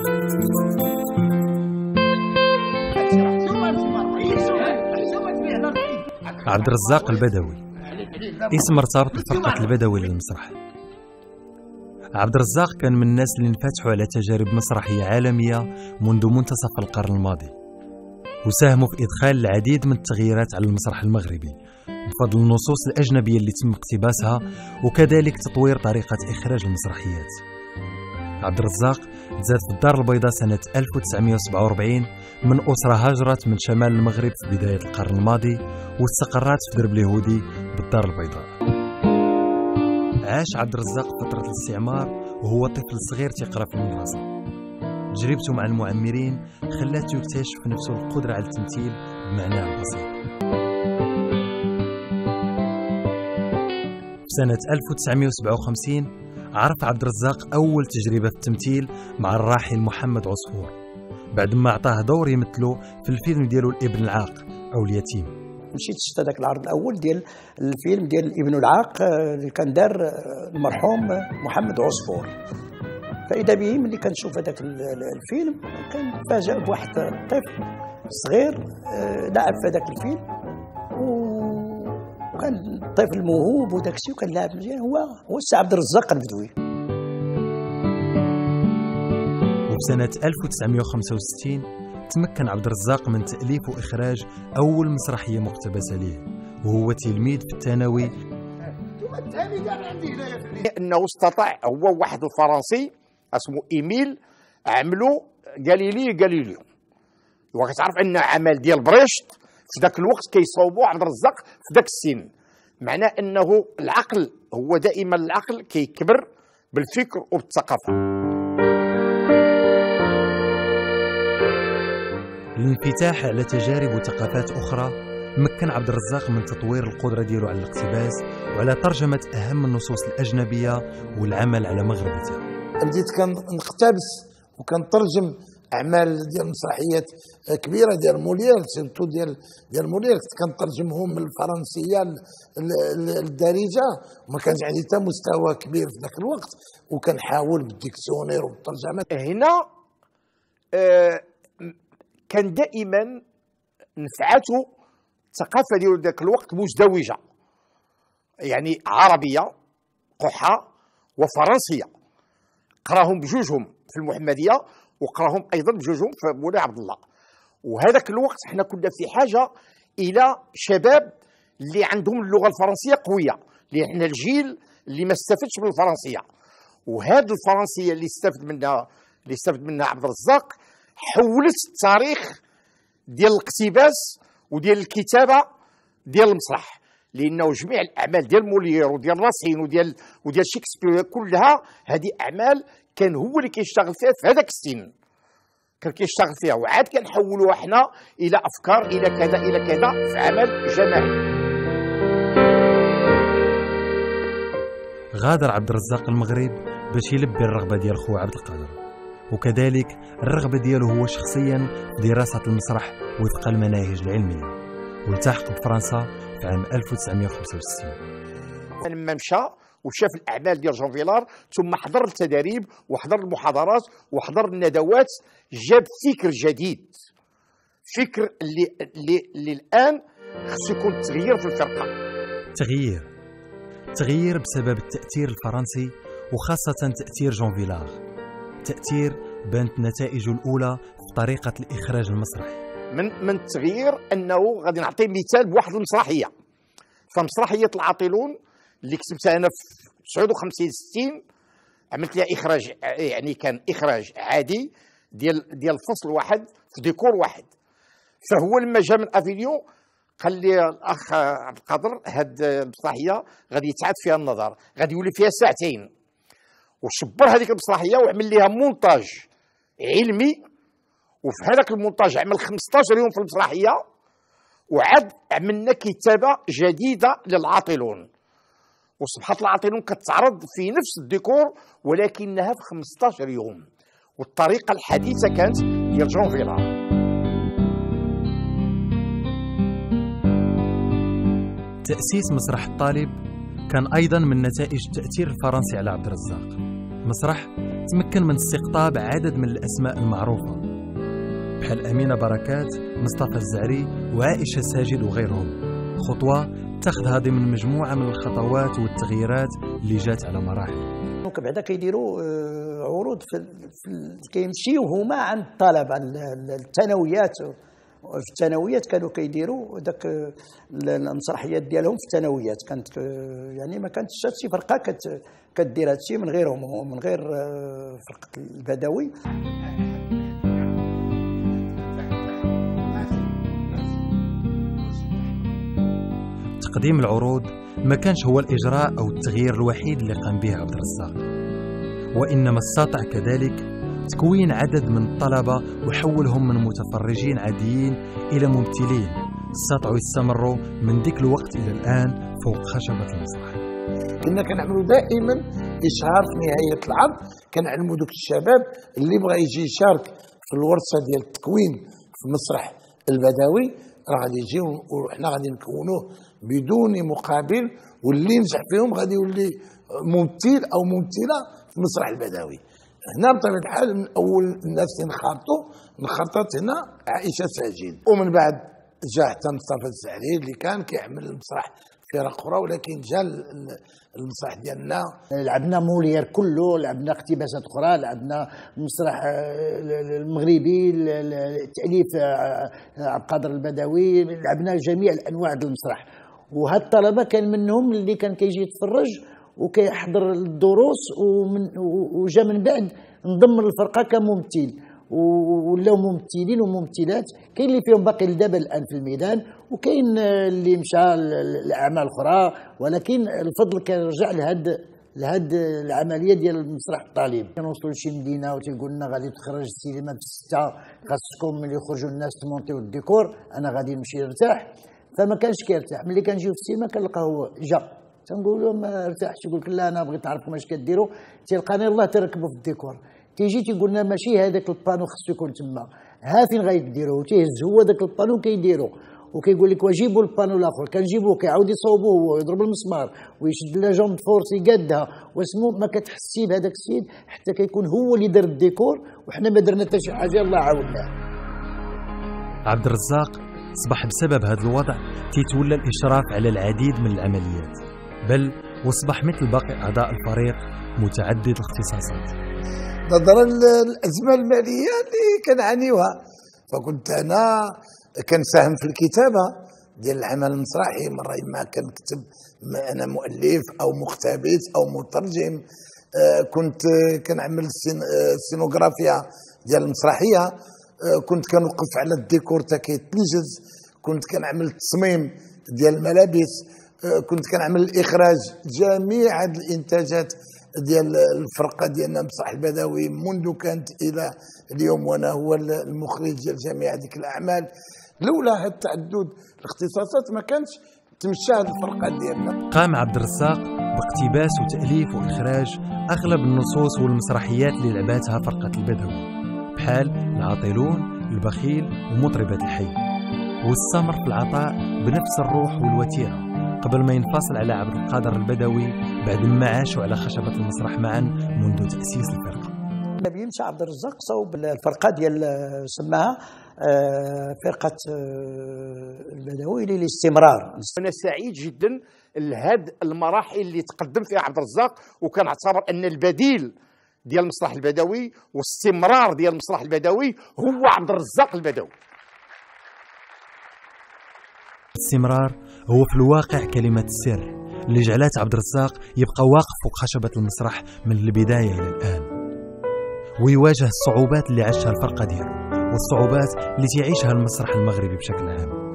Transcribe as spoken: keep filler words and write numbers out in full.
عبد الرزاق البدوي، اسم مرتبط بفرقة البدوي للمسرح. عبد الرزاق كان من الناس اللي انفتحوا على تجارب مسرحية عالمية منذ منتصف القرن الماضي، وساهموا في إدخال العديد من التغييرات على المسرح المغربي بفضل النصوص الأجنبية اللي تم اقتباسها، وكذلك تطوير طريقة إخراج المسرحيات. عبد الرزاق تزاد في الدار البيضاء سنة ألف وتسعمائة وسبعة وأربعين من أسرة هاجرت من شمال المغرب في بداية القرن الماضي، واستقرت في درب اليهودي بالدار البيضاء. عاش عبد الرزاق فترة الاستعمار وهو طفل صغير تقرأ في المدرسة. تجربته مع المعمرين خلاته يكتشف نفسه القدرة على التمثيل بمعناه البسيط. في سنة ألف وتسعمائة وسبعة وخمسين عرف عبد الرزاق أول تجربة في التمثيل مع الراحل محمد عصفور، بعد ما أعطاه دور يمثله في الفيلم ديالو الابن العاق أو اليتيم. مشيت شفت هذاك العرض الاول ديال الفيلم ديال ابن العاق اللي كان دار المرحوم محمد عصفور، فاذا به ملي كنشوف هذاك الفيلم كنفاجئ بواحد الطفل صغير لعب في هذاك الفيلم، وكان طفل موهوب وداك الشيء وكان لاعب مزيان. هو هو السي عبد الرزاق البدوي. وفي سنة ألف وتسعمائة وخمسة وستين تمكن عبد الرزاق من تأليف وإخراج أول مسرحية مقتبسة ليه، وهو تلميذ في الثانوي. أنه استطاع هو واحد الفرنسي اسمه إيميل عملوا غاليلي غاليليو، وكتعرف أن عمل ديال بريشت في ذاك الوقت كيصوبوا عبد الرزاق في ذاك السن، معناه أنه العقل هو دائما العقل كيكبر بالفكر وبالثقافة. الانفتاح على تجارب وثقافات أخرى مكن عبد الرزاق من تطوير القدرة ديالو على الاقتباس وعلى ترجمة أهم النصوص الأجنبية والعمل على مغربتها. بديت كنقتبس وكنترجم أعمال ديال مسرحيات كبيرة ديال مولير، سيرتو ديال ديال مولير كنت كنترجمهم من الفرنسية للدارجة، وما كانش عندي حتى مستوى كبير في ذاك الوقت، وكنحاول بالديكسيونير والترجمة. هنا آه كان دائما نفعته الثقافه ديالو ذاك الوقت مزدوجه، يعني عربيه قحه وفرنسيه، قراهم بجوجهم في المحمديه وقراهم ايضا بجوجهم في مولاي عبد الله. وهذاك الوقت احنا كنا في حاجه الى شباب اللي عندهم اللغه الفرنسيه قويه، لان الجيل اللي ما استفدش من الفرنسيه، وهذه الفرنسيه اللي استفد منها اللي استفد منها عبد الرزاق حولت التاريخ ديال الاقتباس وديال الكتابه ديال المسرح، لانه جميع الاعمال ديال مولير وديال راسين وديال وديال شكسبير كلها هذه اعمال كان هو اللي كيشتغل فيها في هذاك السن، كان كيشتغل فيها، وعاد كنحولوها حنا الى افكار الى كذا الى كذا في عمل جماعي. غادر عبد الرزاق المغرب باش يلبي الرغبه ديال خوه عبد القادر، وكذلك الرغبة ديالو هو شخصيا في دراسة المسرح وفق المناهج العلمية، والتحق بفرنسا في عام ألف وتسعمائة وخمسة وستين. لما مشى وشاف الأعمال ديال جون فيلار ثم حضر التدريب وحضر المحاضرات وحضر الندوات، جاب فكر جديد، فكر اللي اللي, اللي الآن خصو يكون تغيير في الفرقة. تغيير تغيير بسبب التأثير الفرنسي، وخاصة تأثير جون فيلار، تأثير بانت نتائجه الأولى في طريقة الإخراج المسرحي. من من التغيير أنه غادي نعطي مثال بواحد المسرحية، فمسرحية العاطلون اللي كتبتها أنا في تسعة وخمسين ستين، عملت لها إخراج، يعني كان إخراج عادي ديال ديال فصل واحد في ديكور واحد. فهو لما جا من أفيليون قال لي الأخ عبد القادر هاد المسرحية غادي يتعاد فيها النظر، غادي يولي فيها ساعتين، وشبر هذيك المسرحيه وعمل لها مونتاج علمي، وفي هذاك المونتاج عمل خمسطاش يوم في المسرحيه، وعاد عملنا كتابه جديده للعاطلون، وصبحت العاطلون كتعرض في نفس الديكور ولكنها في خمسطاش يوم، والطريقه الحديثه كانت ديال جون فيلار. تأسيس مسرح الطالب كان أيضا من نتائج التأثير الفرنسي على عبد الرزاق، مسرح تمكن من استقطاب عدد من الأسماء المعروفة بحال أمينة بركات، مصطفى الزعري وعائشة ساجد وغيرهم، خطوة اتخذها ضمن مجموعة من الخطوات والتغييرات اللي جات على مراحل. دونك بعدا كيديروا عروض في, في كيمشيو هما عند الطلبه الثانويات. في الثانويات كانوا كيديروا داك المسرحيات ديالهم في الثانويات، كانت يعني ما كانتش شي فرقه كت كدير هادشي من غيرهم، من غير فرقه البدوي. تقديم العروض ما كانش هو الإجراء أو التغيير الوحيد اللي قام به عبد الرزاق، وإنما استطاع كذلك تكوين عدد من الطلبة وحولهم من متفرجين عاديين إلى ممثلين استطاعوا يستمروا من ذيك الوقت إلى الآن فوق خشبة المسرح. كنا كنعملوا دائما إشهار في نهاية العرض، كنعلموا دوك الشباب اللي بغى يجي يشارك في الورشة ديال التكوين في المسرح البدوي راه غادي يجيو وحنا غادي نكونوه بدون مقابل، واللي ينجح فيهم غادي يولي ممثل او ممثله في المسرح البدوي. هنا بطبيعه الحال من اول الناس اللي انخرطوا انخرطت هنا عائشه ساجد، ومن بعد جا حتى مصطفى الزعري اللي كان كيعمل المسرح فرق اخرى، ولكن جا المسرح ديالنا لعبنا مولير كله، لعبنا اقتباسات اخرى، لعبنا المسرح المغربي، التاليف عبد القادر البدوي، لعبنا جميع الانواع ديال المسرح. وهاد الطلبه كان منهم اللي كان كيجي يتفرج وكيحضر الدروس، ومن وجا من بعد انضم للفرقه كممثل، ولاو ممثلين وممثلات. كاين اللي فيهم باقي لدابا الان في الميدان، وكاين اللي مشى لاعمال اخرى، ولكن الفضل كيرجع لهاد لهاد العمليه ديال المسرح الطالب. كنوصلوا لشي مدينه وتيقول لنا غادي تخرج السينما في ستة، خاصكم ملي يخرجوا الناس تمونتيو الديكور، انا غادي نمشي نرتاح. فما كانش كيرتاح، ملي كنجيو في السينما كنلقاه هو جا، تنقول له ما ارتاحش، يقول لك لا انا بغيت نعرفكم اش كديروا. تيلقاني الله تركبوا في الديكور، تيجي تيقول لنا ماشي هذاك البانو خصو يكون تما، ها فين غيديروه، تيهز هو داك البانو كيديرو، وكيقول لك واجيبوا البانو الاخر، كنجيبوه كيعاود يصوبوه هو ويضرب المسمار ويشد لا جون فورس يقادها واسمو، ما كتحسي بهذاك السيد حتى كيكون هو اللي دار الديكور، وحنا ما درنا حتى شي حاجه الله عاوناه. عبد الرزاق صبح بسبب هذا الوضع تيتولى الإشراف على العديد من العمليات، بل وصبح مثل باقي أعضاء الفريق متعدد الاختصاصات. نظرا للأزمة المالية اللي كنعانيوها، فكنت أنا كنساهم في الكتابة ديال العمل المسرحي، مرة ما كنكتب أنا مؤلف أو مقتبس أو مترجم، كنت كنعمل السينوغرافيا ديال المسرحية، كنت كنوقف على الديكور تا كيتنجز، كنت كنعمل التصميم ديال الملابس، كنت كنعمل الاخراج، جميع هذه الانتاجات ديال الفرقه ديالنا المسرح البدوي منذ كانت الى اليوم، وانا هو المخرج ديال جميع هذيك الاعمال. لولا هذا التعدد الاختصاصات ما كانش تمشى هذه الفرقه ديالنا. قام عبد الرزاق باقتباس وتاليف واخراج اغلب النصوص والمسرحيات اللي لعباتها فرقه البدوي بحال العاطلون، البخيل ومطربة الحي، واستمر في العطاء بنفس الروح والوتيرة قبل ما ينفصل على عبد القادر البدوي بعد ما عاشوا على خشبة المسرح معا منذ تأسيس الفرقة. النبي مشى عبد الرزاق صوب الفرقة ديال سماها فرقة البدوي للاستمرار. أنا سعيد جدا لهذه المراحل اللي تقدم فيها عبد الرزاق، وكان اعتبر أن البديل ديال المسرح البدوي واستمرار ديال المسرح البدوي هو عبد الرزاق البدوي. الاستمرار هو في الواقع كلمة السر اللي جعلت عبد الرزاق يبقى واقف فوق خشبة المسرح من البداية إلى الآن، ويواجه الصعوبات اللي عاشها الفرقة ديالو والصعوبات اللي تعيشها المسرح المغربي بشكل عام.